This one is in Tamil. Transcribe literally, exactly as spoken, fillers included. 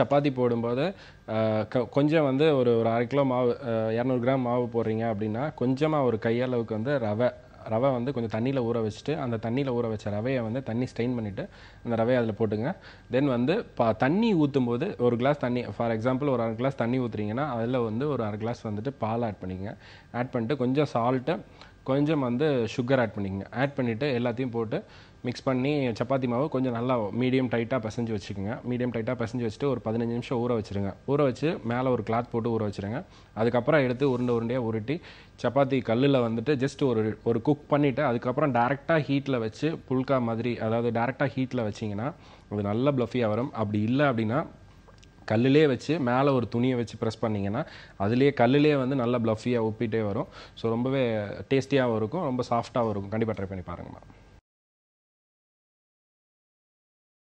சப்பாத்தி போடும்போது கொஞ்சம் வந்து ஒரு ஒரு அரை கிலோ மாவு இரநூறு கிராம் மாவு போடுறீங்க அப்படின்னா கொஞ்சமாக ஒரு கையளவுக்கு வந்து ரவை ரவை வந்து கொஞ்சம் தண்ணியில் ஊற வச்சுட்டு அந்த தண்ணியில் ஊற வச்ச ரவையை வந்து தண்ணி ஸ்ட்ரெயின் பண்ணிவிட்டு அந்த ரவையை அதில் போட்டுங்க. தென் வந்து பா தண்ணி ஊற்றும் போது ஒரு கிளாஸ் தண்ணி ஃபார் எக்ஸாம்பிள் ஒரு அரை கிளாஸ் தண்ணி ஊற்றுறீங்கன்னா அதில் வந்து ஒரு அரை கிளாஸ் வந்துட்டு பால் ஆட் பண்ணிக்கங்க. ஆட் பண்ணிட்டு கொஞ்சம் சால்ட்டு கொஞ்சம் வந்து சுகர் ஆட் பண்ணிக்கங்க. ஆட் பண்ணிவிட்டு எல்லாத்தையும் போட்டு மிக்ஸ் பண்ணி சப்பாத்தி மாவு கொஞ்சம் நல்லா மீடியம் டைட்டாக பிசைஞ்சு வச்சுக்கோங்க. மீடியம் டைட்டாக பிசைஞ்சு வச்சுட்டு ஒரு பதினஞ்சு நிமிஷம் ஊற வச்சுருங்க. ஊற வச்சு மேலே ஒரு கிளாத் போட்டு ஊற வச்சுருங்க. அதுக்கப்புறம் எடுத்து உருண்டை உருண்டையாக உருட்டி சப்பாத்தி கல்லில் வந்துட்டு ஜஸ்ட் ஒரு ஒரு குக் பண்ணிவிட்டு அதுக்கப்புறம் டேரெக்டாக ஹீட்டில் வச்சு புல்கா மாதிரி அதாவது டேரெக்டாக ஹீட்டில் வச்சிங்கன்னா அது நல்ல ப்ளஃபியாக வரும். அப்படி இல்லை அப்படின்னா கல்லிலே வச்சு மேலே ஒரு துணியை வச்சு ப்ரெஸ் பண்ணிங்கன்னா அதுலேயே கல்லிலே வந்து நல்லா ப்ளஃபியாக உப்பிட்டே வரும். ஸோ ரொம்பவே டேஸ்டியாகவும் இருக்கும், ரொம்ப சாஃப்டாகவும் இருக்கும். கண்டிப்பாக ட்ரை பண்ணி பாருங்கம்மா.